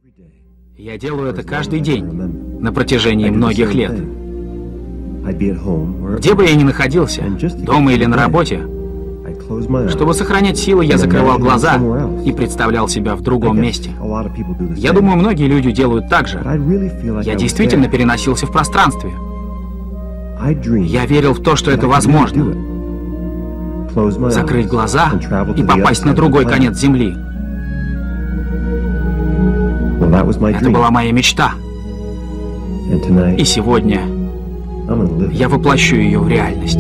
Я делаю это каждый день, на протяжении многих лет. Где бы я ни находился, дома или на работе, чтобы сохранять силы, я закрывал глаза и представлял себя в другом месте. Я думаю, многие люди делают так же. Я действительно переносился в пространстве. Я верил в то, что это возможно. Закрыть глаза и попасть на другой конец Земли. Это была моя мечта. И сегодня я воплощу ее в реальность.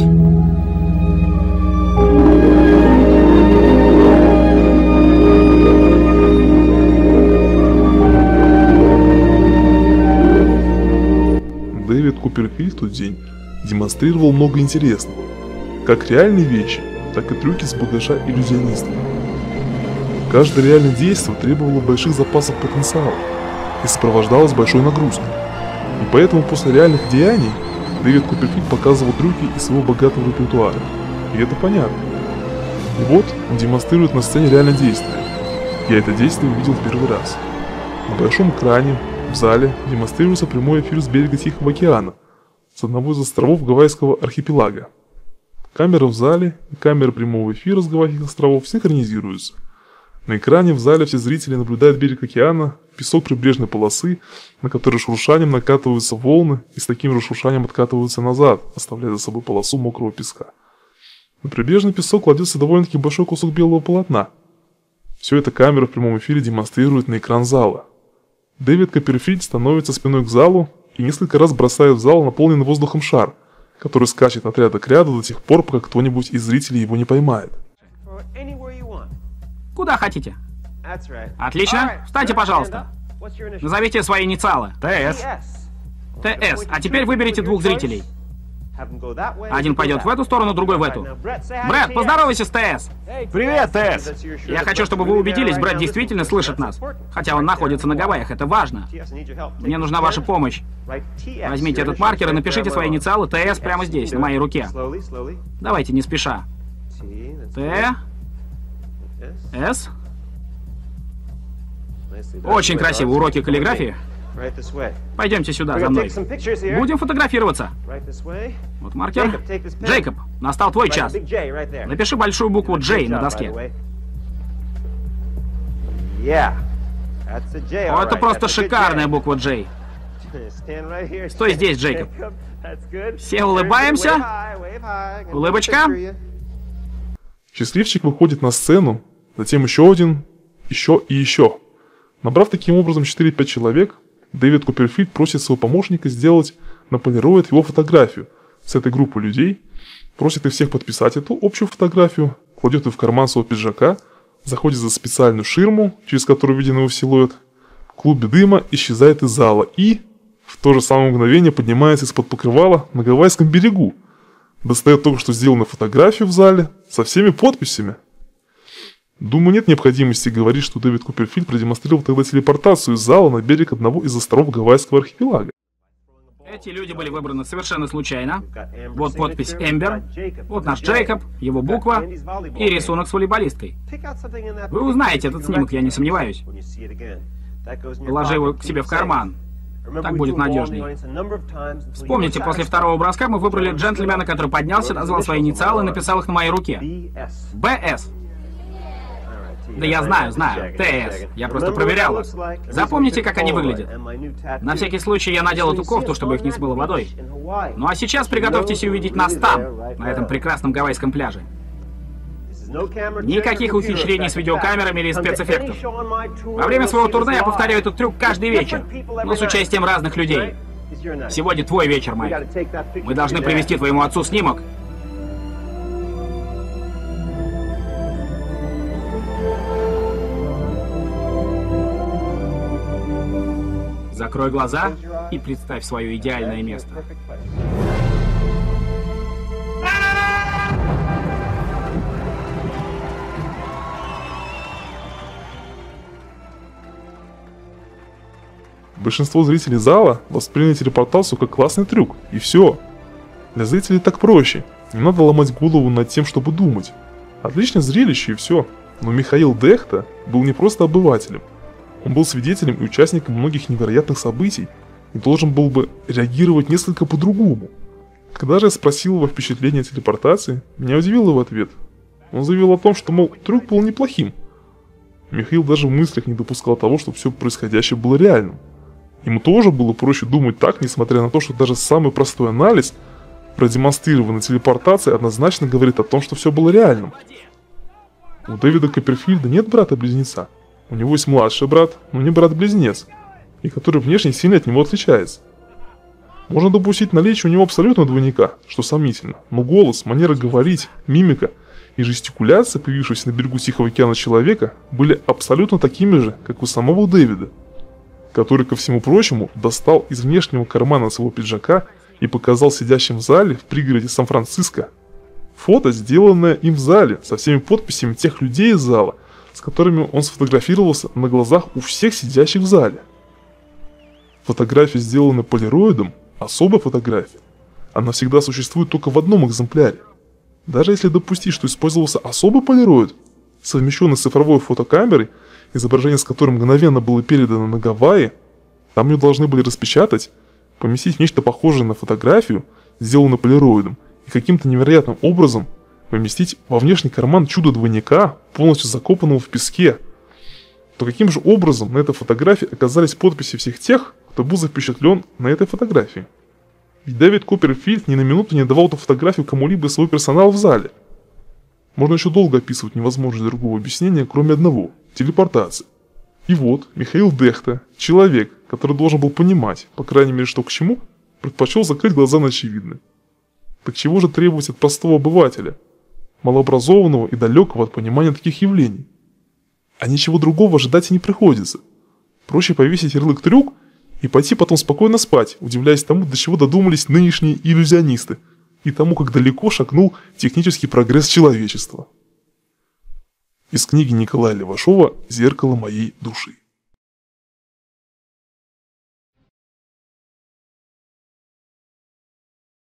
Дэвид Копперфильд в тот день демонстрировал много интересного. Как реальные вещи, так и трюки с багажа иллюзионистов. Каждое реальное действие требовало больших запасов потенциала и сопровождалось большой нагрузкой. И поэтому после реальных деяний Дэвид Копперфильд показывал трюки из своего богатого репертуара. И это понятно. И вот он демонстрирует на сцене реальное действие. Я это действие увидел в первый раз. На большом экране, в зале, демонстрируется прямой эфир с берега Тихого океана, с одного из островов Гавайского архипелага. Камера в зале и камера прямого эфира с Гавайских островов синхронизируются. На экране в зале все зрители наблюдают берег океана, песок прибрежной полосы, на который шуршанием накатываются волны и с таким же шуршанием откатываются назад, оставляя за собой полосу мокрого песка. На прибрежный песок кладется довольно-таки большой кусок белого полотна. Все это камера в прямом эфире демонстрирует на экран зала. Дэвид Копперфильд становится спиной к залу и несколько раз бросает в зал наполненный воздухом шар, который скачет от ряда к ряду до тех пор, пока кто-нибудь из зрителей его не поймает. Куда хотите? Отлично. Встаньте, пожалуйста. Назовите свои инициалы. ТС. ТС. А теперь выберите двух зрителей. Один пойдет в эту сторону, другой в эту. Брэд, поздоровайся с ТС. Привет, ТС. Я хочу, чтобы вы убедились, Брэд действительно слышит нас. Хотя он находится на Гавайях, это важно. Мне нужна ваша помощь. Возьмите этот маркер и напишите свои инициалы ТС прямо здесь, на моей руке. Давайте не спеша. Т. С. Очень красиво. Уроки каллиграфии. Пойдемте сюда, за мной. Будем фотографироваться. Вот маркер. Джейкоб, настал твой час. Напиши большую букву J на доске. О, это просто шикарная буква J. Стой здесь, Джейкоб. Все улыбаемся. Улыбочка. Счастливчик выходит на сцену, затем еще один, еще и еще. Набрав таким образом 4-5 человек, Дэвид Копперфильд просит своего помощника сделать, наполирует его фотографию с этой группой людей, просит их всех подписать эту общую фотографию, кладет ее в карман своего пиджака, заходит за специальную ширму, через которую виден его силуэт, в клубе дыма исчезает из зала и в то же самое мгновение поднимается из-под покрывала на Гавайском берегу, достает только что сделанную фотографию в зале со всеми подписями. Думаю, нет необходимости говорить, что Дэвид Копперфильд продемонстрировал тогда телепортацию из зала на берег одного из островов Гавайского архипелага. Эти люди были выбраны совершенно случайно. Вот подпись Эмбер, вот наш Джейкоб, его буква и рисунок с волейболисткой. Вы узнаете этот снимок, я не сомневаюсь. Положи его к себе в карман. Так будет надежней. Вспомните, после второго броска мы выбрали джентльмена, который поднялся, назвал свои инициалы и написал их на моей руке. БС. Да я знаю, ТС. Я просто проверял вас. Запомните, как они выглядят. На всякий случай я надел эту кофту, чтобы их не смыло водой. Ну а сейчас приготовьтесь увидеть нас там, на этом прекрасном гавайском пляже. Никаких ухищрений с видеокамерами или спецэффектов. Во время своего турне я повторяю этот трюк каждый вечер, но с участием разных людей. Сегодня твой вечер, Майк. Мы должны привезти твоему отцу снимок. Закрой глаза и представь свое идеальное место. Большинство зрителей зала восприняли телепортацию как классный трюк, и все. Для зрителей так проще, не надо ломать голову над тем, чтобы думать. Отличное зрелище и все. Но Михаил Дехта был не просто обывателем. Он был свидетелем и участником многих невероятных событий и должен был бы реагировать несколько по-другому. Когда же я спросил его о впечатлении от телепортации, меня удивил его ответ. Он заявил о том, что, мол, трюк был неплохим. Михаил даже в мыслях не допускал того, что все происходящее было реальным. Ему тоже было проще думать так, несмотря на то, что даже самый простой анализ, продемонстрированный телепортацией, однозначно говорит о том, что все было реальным. У Дэвида Копперфильда нет брата-близнеца. У него есть младший брат, но не брат-близнец, и который внешне сильно от него отличается. Можно допустить наличие у него абсолютно двойника, что сомнительно, но голос, манера говорить, мимика и жестикуляция, появившиеся на берегу Тихого океана человека, были абсолютно такими же, как у самого Дэвида, который, ко всему прочему, достал из внешнего кармана своего пиджака и показал сидящим в зале в пригороде Сан-Франциско фото, сделанное им в зале, со всеми подписями тех людей из зала, с которыми он сфотографировался на глазах у всех сидящих в зале. Фотография, сделанная полироидом, особая фотография. Она всегда существует только в одном экземпляре. Даже если допустить, что использовался особый полироид, совмещенный с цифровой фотокамерой, изображение с которым мгновенно было передано на Гавайи, там ее должны были распечатать, поместить в нечто похожее на фотографию, сделанную полироидом, и каким-то невероятным образом поместить во внешний карман чудо-двойника, полностью закопанного в песке, то каким же образом на этой фотографии оказались подписи всех тех, кто был запечатлен на этой фотографии? Ведь Дэвид Копперфильд ни на минуту не давал эту фотографию кому-либо из своего персонала в зале. Можно еще долго описывать невозможность другого объяснения, кроме одного – телепортации. И вот Михаил Дехта, человек, который должен был понимать, по крайней мере, что к чему, предпочел закрыть глаза на очевидное. Так чего же требовать от простого обывателя, малообразованного и далекого от понимания таких явлений? А ничего другого ожидать и не приходится. Проще повесить ярлык «трюк» и пойти потом спокойно спать, удивляясь тому, до чего додумались нынешние иллюзионисты, и тому, как далеко шагнул технический прогресс человечества. Из книги Николая Левашова «Зеркало моей души».